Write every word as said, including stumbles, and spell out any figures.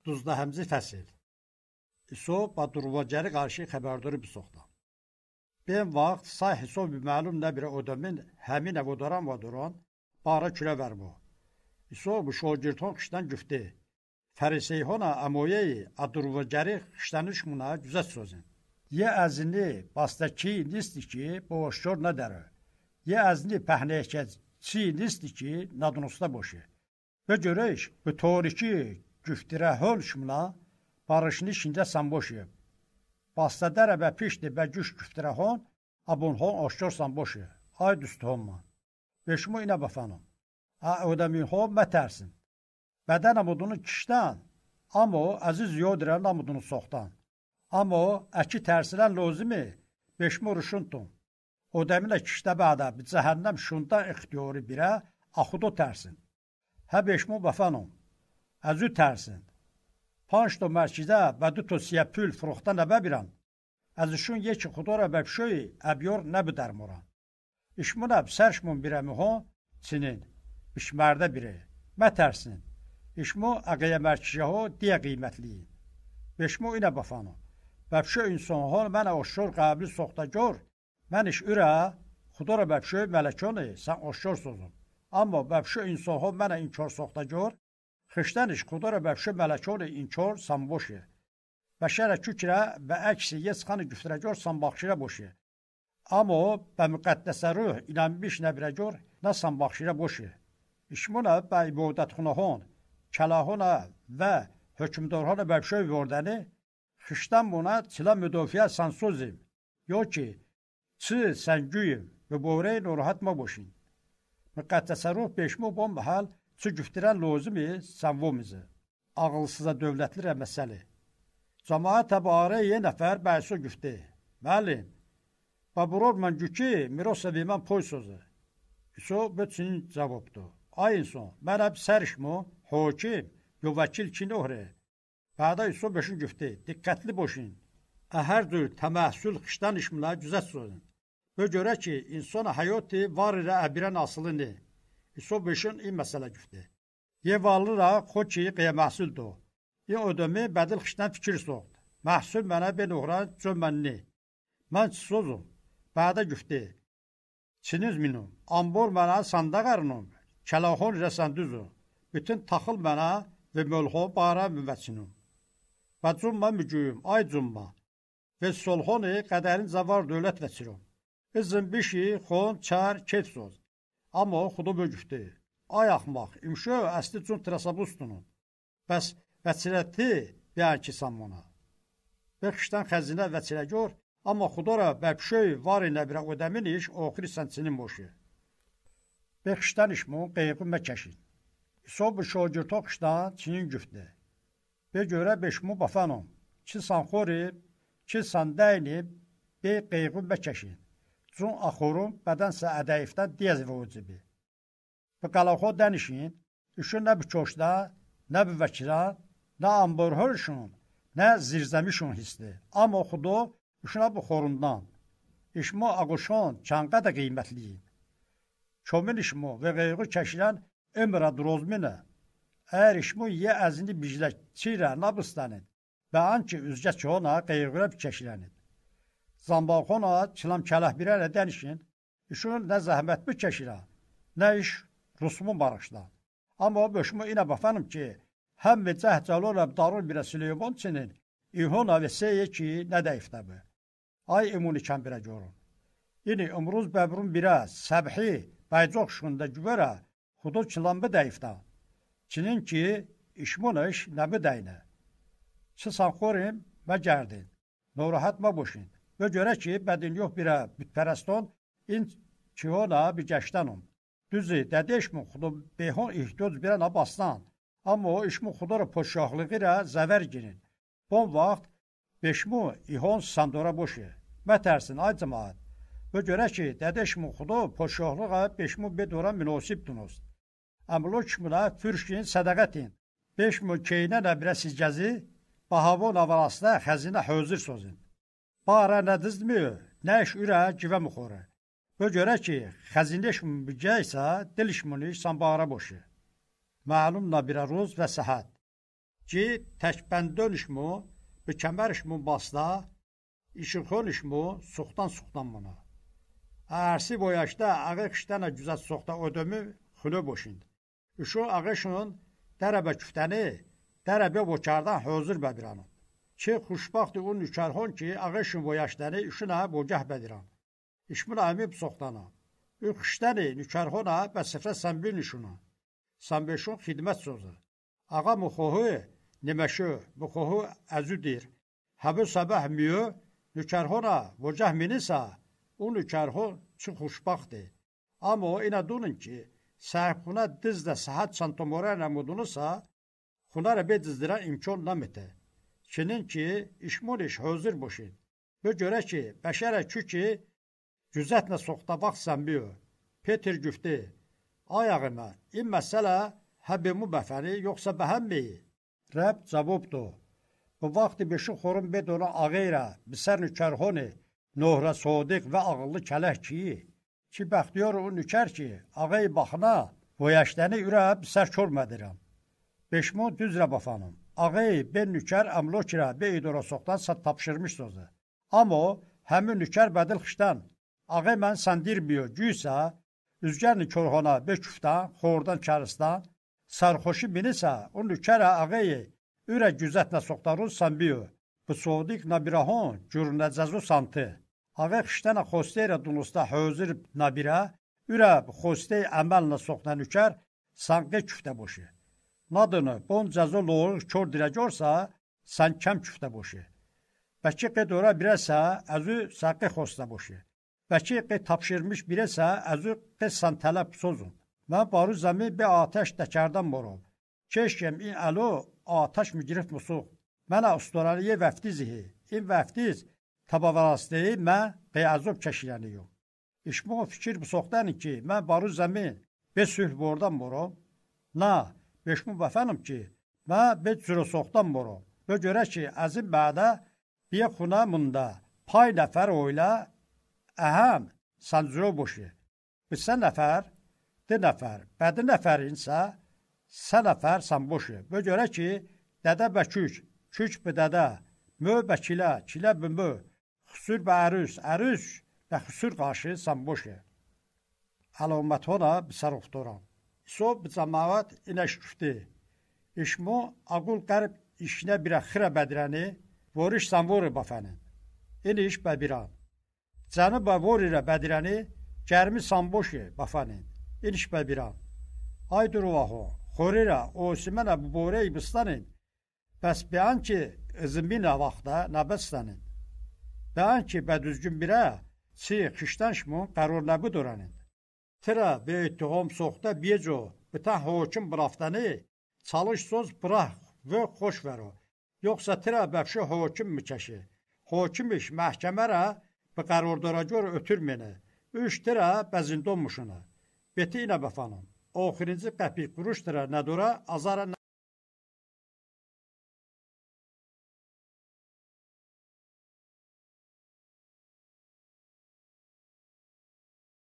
Duzda həmzi fəsil. İso badurvacəri qarşı xəbərdori bisoxda. Ben vaxt say hisob məlum nəbirə ödəmin həmin əvodaran vaduran bara külə vermo. İso bu şogirton xişdən güfti. Fəriseyhona əmoyeyi adurvacəri xişdəniş muna güzət sözün. Ye əzini bastaki nisti ki boşşor nədərə. Ye əzini pəhnəyəkəz çi nisti ki nadunusta boşu. Və görəş bu toriki güftirə hölşmuna barışını şində samboşu. Basta dərəbə pişdi bə güş güftirə hon, abun hon oşkor samboşu. Ay düstü honman. Beşmu inə bafanım. A ödəmin hon mətərsin. Bədən amudunu kişdən, amma o əziz yodirən amudunu soxdan. Amma o əki tərsilən lozimi beşmu rüşüntun. Ödəminə kişdə bədə bir cəhənnəm şundan ixtiyori birə axudu tərsin. Hə beşmu bafanım. Əzü tərsin. Panç do mərkidə bədu to siyapül fruxta nəbə birən. Əzüşün yeki xudora bəbşöy əbyor nəbü dərmoran. İşmun əb sərşmun birəmi hon çinin. İşmərdə biri. Mətərsin. İşmu əqəyə mərkişə ho diyə qiymətliyin. Beşmu inə bafanı. Bəbşö insan hon mənə oşşor qəbli soxta gör. Mən iş ürə xudora bəbşöy mələkoni sən oşşor sozun. Amma bəbşö insan hon mənə inkor soxta gör. Xışdən iş xudara bəbşö mələkoni inkor samboşu. Bəşərə kükrə və əksi yesxanı güftərəcör sambaxşirə boşu. Amma o bə müqəddəsə ruh inanmış nəbirə gör nə sambaxşirə boşu. İşmuna bə ibadətxuna hon, kəlahona və hökümdarhana bəbşö vordəni xışdən buna çıla müdafiə sansozim. Yo ki, çı səngüyüm və borey nurahatma boşun. Müqəddəsə ruh beşmu bom hal çı güftirən lozimi sanvomizi. Ağılsıza dövlətli rəməsəli. Cəmaət təbarə ye nəfər bəysu güfti. Məlin, baburor mən güki mirosa vimən poy sözü. İso bütün cavabdı. Ay inson, mən əb sərişmu, hokim, yo vəkil kin ohre. Bədə İso beşin güfti. Diqqətli boşun. Əhər dür təməhsül xişdən işmlə güzət sözün. Və görə ki, insana həyoti var ilə əbirən asılını. İso beşin این məsələ güfti. Ye varlı ra xoçi qəyə məhsuldü. Ye ödəmi bədil xişdən fikir soğdu. Məhsul mənə ben uğran cömənni. Mən sozum. Bədə güfti. Çiniz minum. Ambor mənə sanda qarınım. Kəlahon rəsəndüzüm. Bütün taxıl mənə və mölxo bara müvəçinum. Və cümma mügüyüm. Ay cümma. Və solxoni qədərin zavar dövlət vəçirum. İzin bişi xon çər kef soz. Amma o xudu bögüftü. Ay axmaq, imşö əsli cün trasabustunun. Bəs vəçirəti bəyən ki sammona. Və xişdən xəzinə vəçirə gör, amma xudora bəbşöy var ilə birə ödəmin iş oxiri sənçinin boşu. Və xişdən işmun qeyqı məkəşin. İso bu şogirto xişdən çinin güftü. Və görə beşmu bafanım, ki sanxori, ki sandəyni, bey qeyqı məkəşin. Cun axorum bədənsə ədəyifdən diyəz və ucibi. Bu qalaxo dənişin, işin nə bu köşdə, nə bu vəkilə, nə amborhörşün, nə zirzəmişün hisli. Amma xudu işinə bu xorundan. İşmu ağuşun çanqa da qiymətliyin. Kömün işmu və qeyqı kəşilən ömrə drozminə. Əgər işmu ye əzini bijlə çirə nabistanın və anki üzgə çoğuna qeyqırə bir kəşilənid. Zambalxona çılam kələhbirələ dənişin, işin nə zəhmət bir kəşirə, nə iş rusumun barışdan. Amma o böşümü inə bafanım ki, həm və cəhcəli oləb darul birə Süleyman çinin, İhona və seye ki, nə də iftəbi. Ay imuni kəm birə görün. İni ömruz bəbrun birə, səbhi, bəycoq şunda güvərə, xudu çılambı də iftə. Çinin ki, işmun iş nəbi dəynə. Çısan xorim və gərdin, nurahatma boşun. Və görə ki, bədin yox birə bütpərəston, in ki ona bir gəşdənum. Düzü, dədə işmin xudu behon ihtiyoc birə nabastan. Amma o işmin xudara poşaxlığı ilə zəvər girin. Bon vaxt, beşmu ihon sandora boşu. Mətərsin, ay cəmaat. Və görə ki, dədə işmin xudu poşaxlığa beşmu bedora münosibdunuz. Əmlo kişmuna fürşkin sədəqətin. Beşmu keynə nəbirə sizgəzi, bahavon avarasına xəzinə hözür sözün. Bara nə dizmiyor, nə iş ürə givə müxoru. Və görə ki, xəzinə işmin bügəysə, dil işmini sambara boşu. Məlum nabirə roz və səhət. Ki təkbəndön işmu, bir kəmər işmu basda, işıxon işmu, suxtan suxtan buna. Ərsi boyaşda ağı kıştana güzət soxta ödümü xülü boşind. Üşü ağışının dərəbə küftəni, dərəbə bokardan hözür bədiranın. Ki xuşbaxtı o nükərhon ki ağışın boyaşdəni üşünə bogah bədiran. İşmül əmib soxtana. Ü kıştəni nükərhona bəsifrə sənbil nüşuna. Sənbeşun xidmət sözü. Ağa muxohu neməşü, muxohu əzüdir. Həbü səbəh müyü, nükərhona bogah minisa, o nükərhon çi xuşbaxtı. Amma o inə dunun ki, səhibxuna dizdə səhət çantomora nəmudunusa, xunara bedizdirə imkan nəmətə. Kinin ki, işmol iş hözür boşin. Bu görə ki, bəşərə kü ki, güzətlə soxta vaxt sənbiyo. Peter güfti, ayağıma, in məsələ həbimu bəfəni, yoxsa bəhəmmeyi. Rəb cavabdı. Bu vaxtı beşi xorun bedona ağıyra, bisər nükərhoni, nohra sodiq və ağıllı kələk ki, ki bəxtiyar o nükər ki, ağay baxına, boyaşdəni ürə bisər körmədirəm. Beşmu düzrə bafanım. Ağay ben nükər əmlokirə beydora soxdan sat tapşırmış sözü. Amma həmin nükər bədil xişdən, ağay mən səndirmiyor, güysə, üzgərni körhona be küftan, xordan kəristan, sarxoşu binisə, o nükərə ağayı ürə güzətlə soxdarun sənbiyor. Bu sodiq nabirahon gürnəcəzu santı. Ağay xişdən xosteyra dunusta hözür nabirə, ürə xostey əməllə soxdan nükər, sanqı küftə boşu. Nadını bon cəzo loğuq kör dirəcorsa, sən kəm küftə boşu. Bəki qedora birəsə, əzü səqi xosta boşu. Bəki qed tapşırmış birəsə, əzü qed sən tələb sozun. Mən barı zəmi bir ateş dəkərdən borum. Keşkem in əlo, ateş mügrif musuq. Mənə ustoraliye vəftizihi. In vəftiz tabavarastəyi mən qeyazub kəşiləniyum. İşmə fikir bu soxdanı ki, mən barı zəmi be sülh bordan borum. Na, beşmü bəfənim ki, mən be cürə soxdan borum. Bö görə ki, əzim bədə bir xuna munda pay nəfər oyla əhəm səncürə boşu. Bilsə nəfər, de nəfər, bədi nəfərinsə, sə nəfər sən boşu. Bö görə ki, dədə bəkük, kük bə dədə, mö bə kilə, kilə bə mö, xüsür bə ərüs, ərüs bə xüsür qarşı sən boşu. Əlamət ona bisər uxturam. İso bə cəmavat inəş küfti. İşmu ağul qərb işinə birə xirə bədirəni, voriş sən vori bafənin. İn iş bəbiran. Cəni bə vorire bədirəni, gərmi sən boşu bafənin. İn iş bəbiran. Aydur vaxo, xorira, osimənə bu borey bistanin. Bəs beyan ki, ızımbinə vaxta nəbəstənin. Beyan ki, bədüzgün birə, çi xiştənşmun qəror nəbi döranın. Tıra be ittiham soxta biyeco, bitən hokim bıraftəni, çalış söz bırax və xoş vəro. Yoxsa tıra bəfşi hokim mükəşi. Hokim iş məhkəmərə bi qərordoracor ötürməni. Üç tıra bəzindonmuşuna. Beti inə bəfanım. Oxirinci qəpik quruş tıra nədora azara